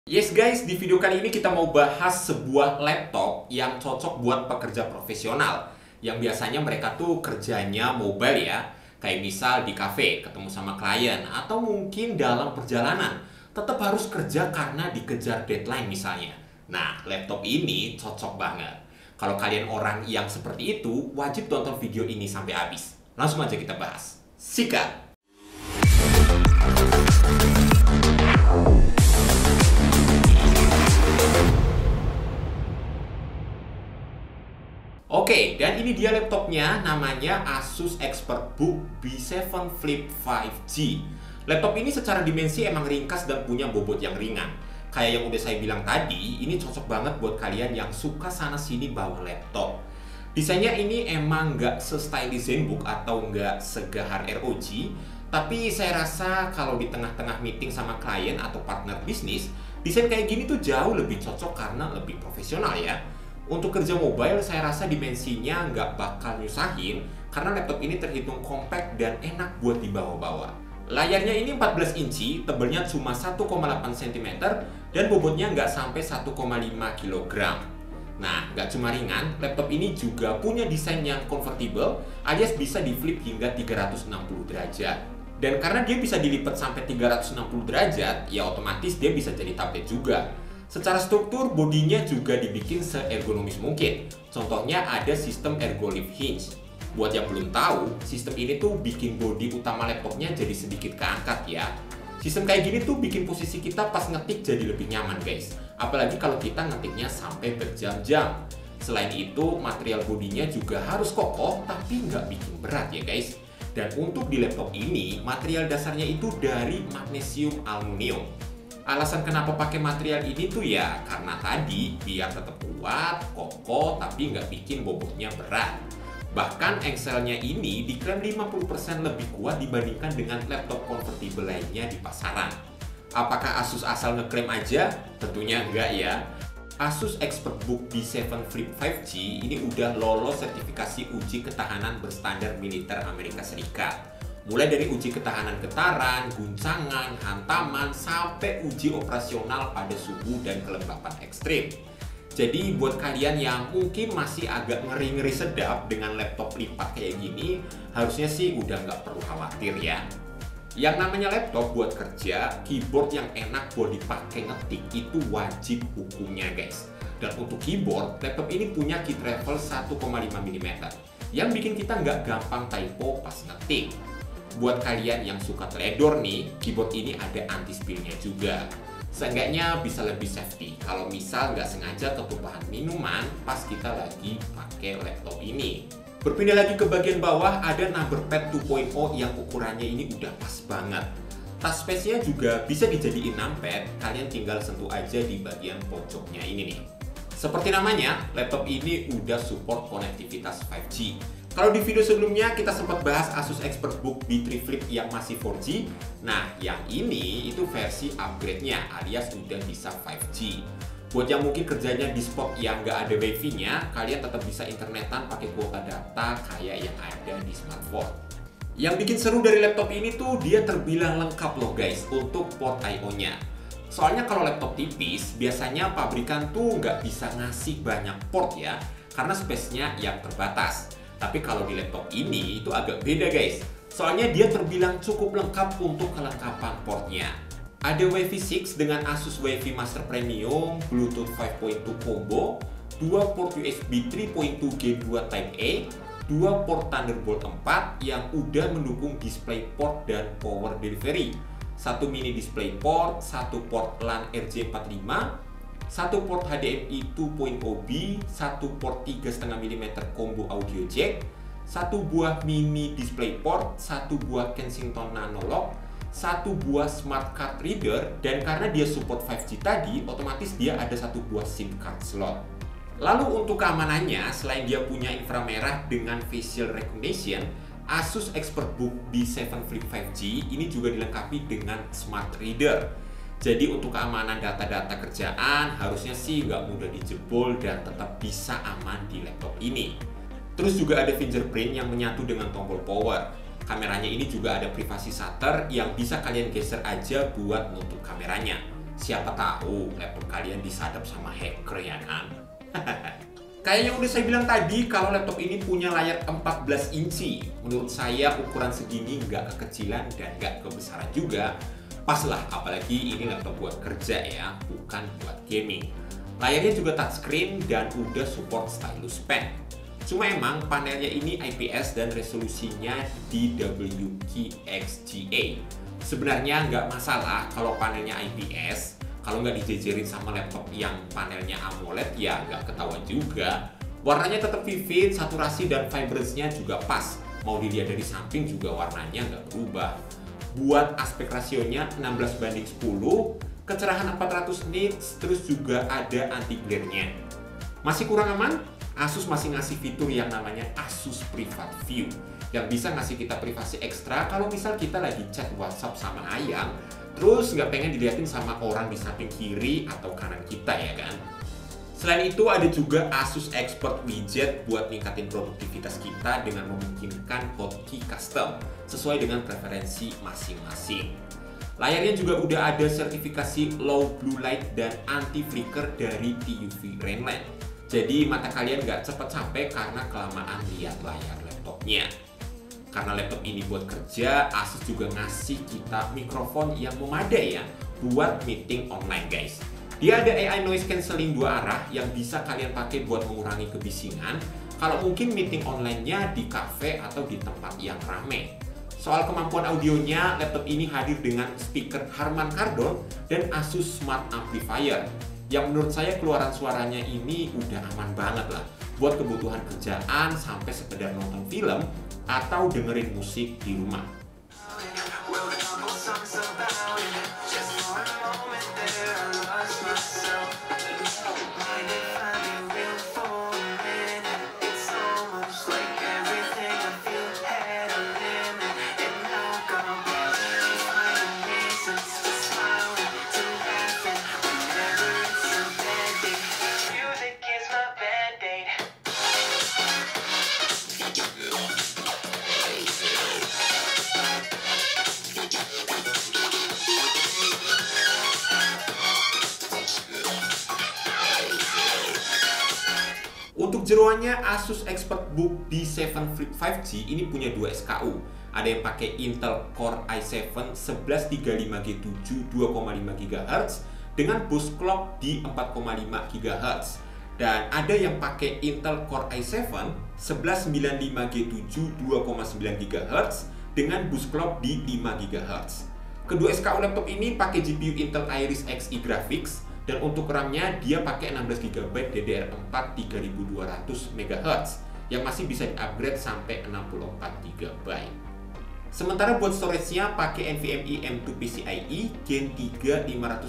Yes guys, di video kali ini kita mau bahas sebuah laptop yang cocok buat pekerja profesional. Yang biasanya mereka tuh kerjanya mobile ya. Kayak misal di cafe, ketemu sama klien, atau mungkin dalam perjalanan. Tetap harus kerja karena dikejar deadline misalnya. Nah, laptop ini cocok banget. Kalau kalian orang yang seperti itu, wajib tonton video ini sampai habis. Langsung aja kita bahas. Sikat! Oke, dan ini dia laptopnya, namanya Asus ExpertBook B7 Flip 5G. Laptop ini secara dimensi emang ringkas dan punya bobot yang ringan. Kayak yang udah saya bilang tadi, ini cocok banget buat kalian yang suka sana-sini bawa laptop. Desainnya ini emang nggak se-stylish ZenBook atau nggak segahar ROG, tapi saya rasa kalau di tengah-tengah meeting sama klien atau partner bisnis, desain kayak gini tuh jauh lebih cocok karena lebih profesional ya. Untuk kerja mobile, saya rasa dimensinya nggak bakal nyusahin karena laptop ini terhitung compact dan enak buat dibawa-bawa. Layarnya ini 14 inci, tebelnya cuma 1,8 cm, dan bobotnya nggak sampai 1,5 kg. Nah, nggak cuma ringan, laptop ini juga punya desain yang convertible, alias bisa di-flip hingga 360 derajat. Dan karena dia bisa dilipat sampai 360 derajat, ya otomatis dia bisa jadi tablet juga. Secara struktur, bodinya juga dibikin se-ergonomis mungkin. Contohnya ada sistem Ergolift Hinge. Buat yang belum tahu, sistem ini tuh bikin bodi utama laptopnya jadi sedikit keangkat ya. Sistem kayak gini tuh bikin posisi kita pas ngetik jadi lebih nyaman guys. Apalagi kalau kita ngetiknya sampai berjam-jam. Selain itu, material bodinya juga harus kokoh tapi nggak bikin berat ya guys. Dan untuk di laptop ini, material dasarnya itu dari magnesium aluminium. Alasan kenapa pakai material ini tuh ya karena tadi biar tetap kuat, kokoh, tapi nggak bikin bobotnya berat. Bahkan engselnya ini diklaim 50% lebih kuat dibandingkan dengan laptop convertible lainnya di pasaran. Apakah Asus asal ngeklaim aja? Tentunya enggak ya. Asus ExpertBook B7 Flip 5G ini udah lolos sertifikasi uji ketahanan berstandar militer Amerika Serikat. Mulai dari uji ketahanan getaran, guncangan, hantaman, sampai uji operasional pada suhu dan kelembapan ekstrim. Jadi buat kalian yang mungkin masih agak ngeri-ngeri sedap dengan laptop lipat kayak gini, harusnya sih udah nggak perlu khawatir ya. Yang namanya laptop buat kerja, keyboard yang enak buat dipakai ngetik itu wajib hukumnya guys. Dan untuk keyboard, laptop ini punya key travel 1,5 mm yang bikin kita nggak gampang typo pas ngetik. Buat kalian yang suka teledor nih, keyboard ini ada anti-spillnya juga. Seenggaknya bisa lebih safety kalau misal nggak sengaja ketumpahan minuman pas kita lagi pakai laptop ini. Berpindah lagi ke bagian bawah, ada numberpad 2.0 yang ukurannya ini udah pas banget. Touchpad-nya juga bisa dijadiin numpad, kalian tinggal sentuh aja di bagian pojoknya ini nih. Seperti namanya, laptop ini udah support konektivitas 5G. Kalau di video sebelumnya kita sempat bahas Asus ExpertBook B3 Flip yang masih 4G. Nah, yang ini itu versi upgrade-nya alias udah bisa 5G. Buat yang mungkin kerjanya di spot yang nggak ada wifi-nya, kalian tetap bisa internetan pakai kuota data kayak yang ada di smartphone. Yang bikin seru dari laptop ini tuh dia terbilang lengkap loh guys untuk port I/O-nya. Soalnya kalau laptop tipis, biasanya pabrikan tuh nggak bisa ngasih banyak port ya, karena space-nya yang terbatas. Tapi kalau di laptop ini itu agak beda guys. Soalnya dia terbilang cukup lengkap untuk kelengkapan portnya. Ada Wi-Fi 6 dengan Asus Wi-Fi Master Premium, Bluetooth 5.2 combo, 2 port USB 3.2 G2 Type A, 2 port Thunderbolt 4 yang udah mendukung DisplayPort dan Power Delivery, 1 mini DisplayPort, 1 port LAN RJ45, 1 port HDMI 2.0B, 1 port 3,5 mm combo audio jack, 1 buah mini DisplayPort, 1 buah Kensington Nanolock, 1 buah smart card reader, dan karena dia support 5G tadi, otomatis dia ada 1 buah SIM card slot. Lalu untuk keamanannya, selain dia punya inframerah dengan facial recognition, Asus ExpertBook B7 Flip 5G ini juga dilengkapi dengan smart reader. Jadi untuk keamanan data-data kerjaan harusnya sih nggak mudah dijebol dan tetap bisa aman di laptop ini. Terus juga ada fingerprint yang menyatu dengan tombol power. Kameranya ini juga ada privasi shutter yang bisa kalian geser aja buat nutup kameranya. Siapa tahu laptop kalian disadap sama hacker ya kan? Kayak yang udah saya bilang tadi, kalau laptop ini punya layar 14 inci, menurut saya ukuran segini nggak kekecilan dan nggak kebesaran juga. Pas lah, apalagi ini laptop buat kerja ya, bukan buat gaming. Layarnya juga touchscreen dan udah support stylus pen. Cuma emang panelnya ini IPS dan resolusinya DWQXGA. Sebenarnya nggak masalah kalau panelnya IPS. Kalau nggak dijejerin sama laptop yang panelnya AMOLED ya nggak ketahuan juga. Warnanya tetap vivid, saturasi dan vibrance-nya juga pas. Mau dilihat dari samping juga warnanya nggak berubah. Buat aspek rasionya 16:10, kecerahan 400 nits, terus juga ada anti glare-nya. Masih kurang aman? Asus masih ngasih fitur yang namanya Asus Private View yang bisa ngasih kita privasi ekstra kalau misal kita lagi chat WhatsApp sama ayang, terus nggak pengen dilihatin sama orang di samping kiri atau kanan kita ya kan. Selain itu ada juga Asus Expert Widget buat ningkatin produktivitas kita dengan memungkinkan hotkey custom sesuai dengan preferensi masing-masing. Layarnya juga udah ada sertifikasi low blue light dan anti flicker dari TUV Rainland. Jadi mata kalian nggak cepat capek karena kelamaan lihat layar laptopnya. Karena laptop ini buat kerja, Asus juga ngasih kita mikrofon yang memadai ya buat meeting online guys. Dia ada AI noise cancelling 2 arah yang bisa kalian pakai buat mengurangi kebisingan kalau mungkin meeting online-nya di cafe atau di tempat yang rame. Soal kemampuan audionya, laptop ini hadir dengan speaker Harman Kardon dan Asus Smart Amplifier yang menurut saya keluaran suaranya ini udah aman banget lah buat kebutuhan kerjaan sampai sekedar nonton film atau dengerin musik di rumah. Untuk jeroannya, Asus ExpertBook B7 Flip 5G ini punya 2 SKU. Ada yang pakai Intel Core i7 1135G7 2,5 GHz dengan boost clock di 4,5 GHz. Dan ada yang pakai Intel Core i7 1195G7 2,9 GHz dengan boost clock di 5 GHz. Kedua SKU laptop ini pakai GPU Intel Iris Xe Graphics. Dan untuk RAM-nya dia pakai 16GB DDR4 3200 MHz yang masih bisa di-upgrade sampai 64GB. Sementara buat storage-nya pakai NVMe M2 PCIe Gen 3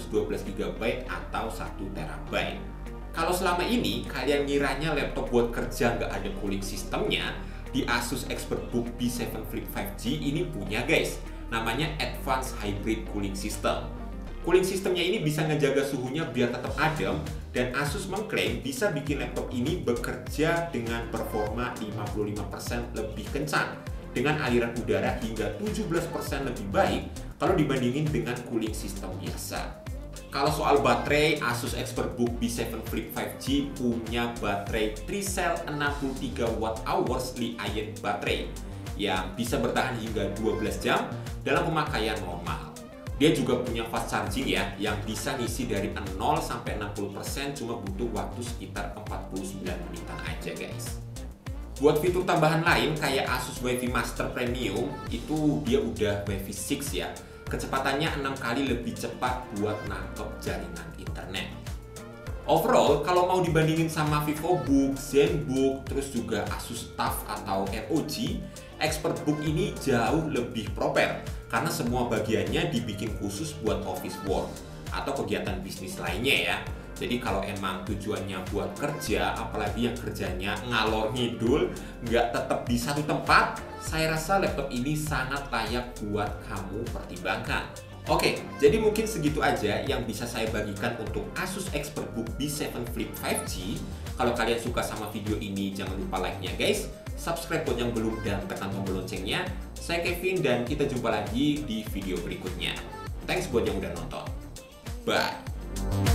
512GB atau 1TB. Kalau selama ini kalian ngiranya laptop buat kerja nggak ada cooling sistemnya, di Asus ExpertBook B7 Flip 5G ini punya guys, namanya Advanced Hybrid Cooling System. Cooling sistemnya ini bisa ngejaga suhunya biar tetap adem, dan Asus mengklaim bisa bikin laptop ini bekerja dengan performa 55% lebih kencang dengan aliran udara hingga 17% lebih baik kalau dibandingin dengan cooling sistem biasa. Kalau soal baterai, Asus ExpertBook B7 Flip 5G punya baterai 3-cell 63Wh Li-ion baterai yang bisa bertahan hingga 12 jam dalam pemakaian normal. Dia juga punya fast charging ya, yang bisa ngisi dari 0 sampai 60% cuma butuh waktu sekitar 49 menitan aja guys. Buat fitur tambahan lain kayak Asus Wi-Fi Master Premium, itu dia udah Wi-Fi 6 ya. Kecepatannya 6 kali lebih cepat buat nangkep jaringan internet. Overall, kalau mau dibandingin sama VivoBook, ZenBook, terus juga Asus TUF atau ROG, ExpertBook ini jauh lebih proper karena semua bagiannya dibikin khusus buat office work atau kegiatan bisnis lainnya ya. Jadi kalau emang tujuannya buat kerja, apalagi yang kerjanya ngalor ngidul, nggak tetap di satu tempat, saya rasa laptop ini sangat layak buat kamu pertimbangkan. Oke, jadi mungkin segitu aja yang bisa saya bagikan untuk Asus ExpertBook B7 Flip 5G. Kalau kalian suka sama video ini, jangan lupa like-nya guys, subscribe buat yang belum, dan tekan tombol loncengnya. Saya Kevin dan kita jumpa lagi di video berikutnya. Thanks buat yang udah nonton. Bye.